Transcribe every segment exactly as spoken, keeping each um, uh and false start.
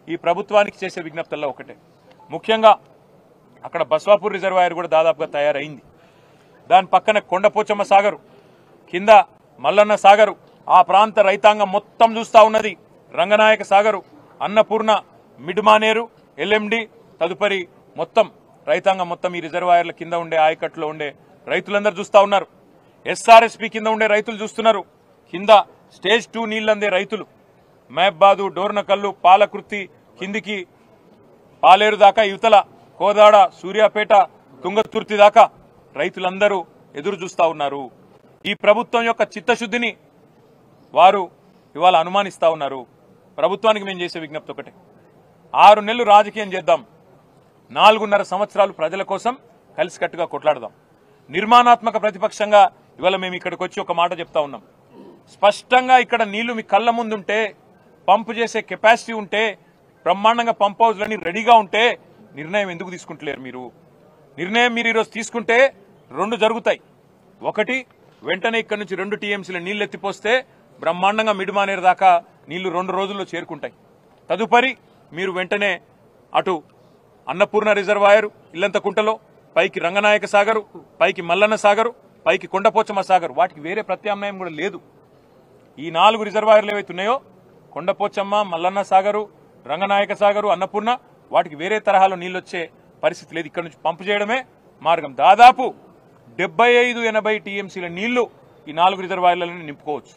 ఈ ప్రభుత్వానికి చేసే విజ్ఞప్తుల్లో ఒకటే, ముఖ్యంగా అక్కడ బస్వాపూర్ రిజర్వాయర్ కూడా దాదాపుగా తయారైంది. దాని పక్కన కొండపోచమ్మ సాగరు, కింద మల్లన్న సాగరు, ఆ ప్రాంత రైతాంగం మొత్తం చూస్తూ ఉన్నది. రంగనాయక సాగరు, అన్నపూర్ణ, మిడ్మానేరు, ఎల్ఎండి, తదుపరి మొత్తం రైతాంగం మొత్తం ఈ రిజర్వాయర్ల కింద ఉండే ఆయకట్లో ఉండే రైతులందరూ చూస్తూ ఉన్నారు. ఎస్ఆర్ఎస్పీ కింద ఉండే రైతులు చూస్తున్నారు. కింద స్టేజ్ టూ నీళ్లందే రైతులు మహబాదు, డోర్నకల్లు, పాలకృతి కిందికి పాలేరు దాకా, యువతల కోదాడ, సూర్యాపేట, తుంగతుర్తి దాకా రైతులందరూ ఎదురు చూస్తూ ఉన్నారు. ఈ ప్రభుత్వం యొక్క చిత్తశుద్ధిని వారు ఇవాళ అనుమానిస్తూ ఉన్నారు. ప్రభుత్వానికి మేము చేసే విజ్ఞప్తి ఒకటే, ఆరు నెలలు రాజకీయం చేద్దాం, నాలుగున్నర సంవత్సరాలు ప్రజల కోసం కలిసికట్టుగా కొట్లాడదాం. నిర్మాణాత్మక ప్రతిపక్షంగా ఇవాళ మేము ఇక్కడికి వచ్చి ఒక మాట చెప్తా ఉన్నాం. స్పష్టంగా ఇక్కడ నీళ్లు మీ కళ్ళ ముందుంటే, పంపు చేసే కెపాసిటీ ఉంటే, బ్రహ్మాండంగా పంప్ హౌస్లన్నీ రెడీగా ఉంటే నిర్ణయం ఎందుకు తీసుకుంటలేరు మీరు? నిర్ణయం మీరు ఈరోజు తీసుకుంటే రెండు జరుగుతాయి. ఒకటి, వెంటనే ఇక్కడ నుంచి రెండు టీఎంసీల నీళ్లు ఎత్తిపోస్తే బ్రహ్మాండంగా మిడ్మానేరు దాకా నీళ్లు రెండు రోజుల్లో చేరుకుంటాయి. తదుపరి మీరు వెంటనే అటు అన్నపూర్ణ రిజర్వాయర్ ఇల్లంతకుంటలో, పైకి రంగనాయక సాగరు, పైకి మల్లన్న సాగరు, పైకి కొండపోచమ్మ సాగరు, వాటికి వేరే ప్రత్యామ్నాయం కూడా లేదు. ఈ నాలుగు రిజర్వాయర్లు ఏవైతే ఉన్నాయో, కొండపోచమ్మ, మల్లన్న సాగరు, రంగనాయక సాగరు, అన్నపూర్ణ, వాటికి వేరే తరహాలో నీళ్ళు వచ్చే పరిస్థితి లేదు. ఇక్కడ నుంచి పంపు చేయడమే మార్గం. దాదాపు డెబ్బై ఐదు ఎనభై టీఎంసీల నీళ్లు ఈ నాలుగు రిజర్వాయర్లను నింపుకోవచ్చు.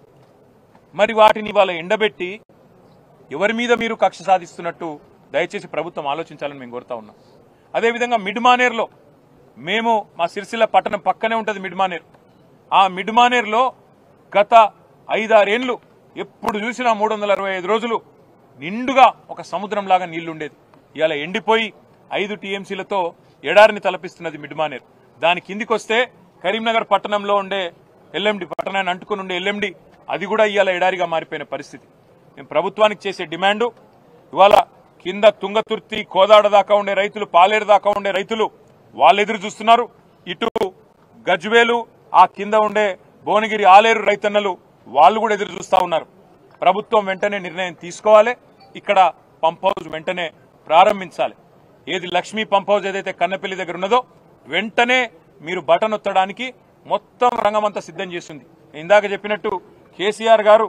మరి వాటిని ఇవాళ ఎండబెట్టి ఎవరి మీద మీరు కక్ష సాధిస్తున్నట్టు దయచేసి ప్రభుత్వం ఆలోచించాలని మేము కోరుతా ఉన్నాం. అదేవిధంగా మిడ్మానేర్లో మేము, మా సిరిసిల్ల పట్టణం పక్కనే ఉంటుంది మిడ్మానేర్, ఆ మిడ్మానేర్లో గత ఐదారేళ్లు ఎప్పుడు చూసినా మూడు వందల అరవై ఐదు రోజులు నిండుగా ఒక సముద్రంలాగా నీళ్లుండేది. ఇవాళ ఎండిపోయి ఐదు టీఎంసీలతో ఎడారిని తలపిస్తున్నది మిడ్మానేర్. దాని కిందికి వస్తే కరీంనగర్ పట్టణంలో ఉండే ఎల్ఎండి, పట్టణాన్ని అంటుకుని ఉండే ఎల్ఎండి, అది కూడా ఇవాళ ఎడారిగా మారిపోయిన పరిస్థితి. మేము ప్రభుత్వానికి చేసే డిమాండు, ఇవాళ కింద తుంగతుర్తి, కోదాడ దాకా ఉండే రైతులు, పాలేరు దాకా ఉండే రైతులు వాళ్ళు ఎదురు చూస్తున్నారు. ఇటు గజ్వేలు, ఆ కింద ఉండే భువనగిరి, ఆలేరు రైతన్నలు వాళ్ళు కూడా ఎదురు చూస్తూ ఉన్నారు. ప్రభుత్వం వెంటనే నిర్ణయం తీసుకోవాలి. ఇక్కడ పంప్ హౌస్ వెంటనే ప్రారంభించాలి. ఏది లక్ష్మీ పంప్ హౌస్ ఏదైతే కన్నపల్లి దగ్గర ఉన్నదో, వెంటనే మీరు బటన్ ఒత్తడానికి మొత్తం రంగమంతా సిద్ధం చేస్తుంది. ఇందాక చెప్పినట్టు కేసీఆర్ గారు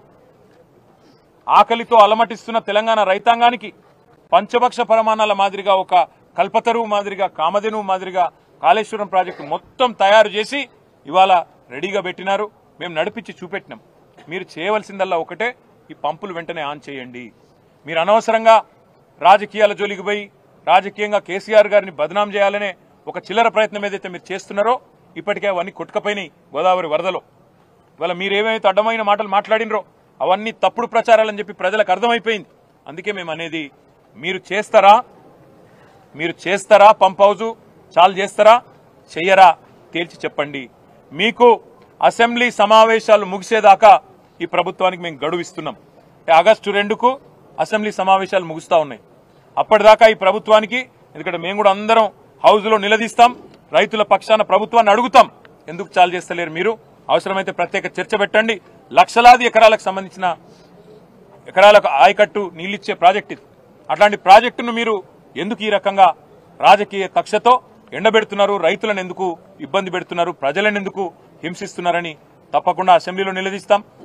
ఆకలితో అలమటిస్తున్న తెలంగాణ రైతాంగానికి పంచభక్ష ప్రమాణాల మాదిరిగా, ఒక కల్పతరువు మాదిరిగా, కామధేనువు మాదిరిగా కాళేశ్వరం ప్రాజెక్టు మొత్తం తయారు చేసి ఇవాళ రెడీగా పెట్టినారు. మేము నడిపించి చూపెట్టినాం. మీరు చేయవలసిందల్లా ఒకటే, ఈ పంపులు వెంటనే ఆన్ చేయండి. మీరు అనవసరంగా రాజకీయాల జోలికి పోయి రాజకీయంగా కేసీఆర్ గారిని బదనాం చేయాలనే ఒక చిల్లర ప్రయత్నం ఏదైతే మీరు చేస్తున్నారో, ఇప్పటికే అవన్నీ కొట్టుకపోయినాయి గోదావరి వరదలో. ఇవాళ మీరేమైతే అడ్డమైన మాటలు మాట్లాడినరో అవన్నీ తప్పుడు ప్రచారాలని చెప్పి ప్రజలకు అర్థమైపోయింది. అందుకే మేము అనేది, మీరు చేస్తారా మీరు చేస్తారా పంప్ హౌజు చాలు చేస్తారా, చెయ్యరా తేల్చి చెప్పండి. మీకు అసెంబ్లీ సమావేశాలు ముగిసేదాకా ఈ ప్రభుత్వానికి మేము గడువు ఇస్తున్నాం. ఆగస్టు రెండుకు అసెంబ్లీ సమావేశాలు ముగుస్తా ఉన్నాయి. అప్పటిదాకా ఈ ప్రభుత్వానికి, ఎందుకంటే మేము కూడా అందరం హౌజ్లో నిలదీస్తాం, రైతుల పక్షాన ప్రభుత్వాన్ని అడుగుతాం, ఎందుకు చాలు చేస్తలేరు మీరు, అవసరమైతే ప్రత్యేక చర్చ పెట్టండి. లక్షలాది ఎకరాలకు సంబంధించిన ఎకరాలకు ఆయకట్టు నీళ్ళిచ్చే ప్రాజెక్ట్ ఇది. అట్లాంటి ప్రాజెక్టును మీరు ఎందుకు ఈ రకంగా రాజకీయ కక్షతో ఎండబెడుతున్నారు, రైతులను ఎందుకు ఇబ్బంది పెడుతున్నారు, ప్రజలను ఎందుకు హింసిస్తున్నారని తప్పకుండా అసెంబ్లీలో నిలదీస్తాం.